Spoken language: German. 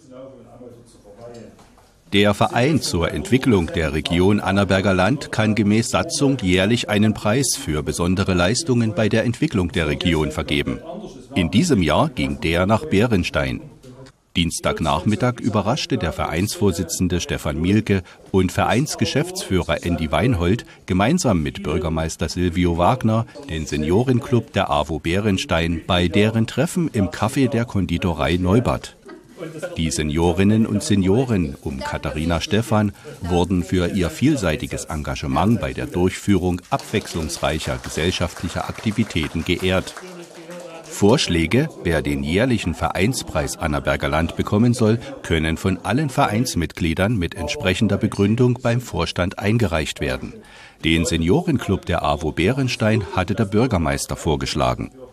Der Verein zur Entwicklung der Region Annaberger Land kann gemäß Satzung jährlich einen Preis für besondere Leistungen bei der Entwicklung der Region vergeben. In diesem Jahr ging der nach Bärenstein. Dienstagnachmittag überraschte der Vereinsvorsitzende Stefan Mielke und Vereinsgeschäftsführer Andy Weinhold gemeinsam mit Bürgermeister Silvio Wagner den Seniorenclub der AWO Bärenstein bei deren Treffen im Café der Konditorei Neubad. Die Seniorinnen und Senioren um Katharina Stephan wurden für ihr vielseitiges Engagement bei der Durchführung abwechslungsreicher gesellschaftlicher Aktivitäten geehrt. Vorschläge, wer den jährlichen Vereinspreis Annaberger Land bekommen soll, können von allen Vereinsmitgliedern mit entsprechender Begründung beim Vorstand eingereicht werden. Den Seniorenclub der AWO Bärenstein hatte der Bürgermeister vorgeschlagen.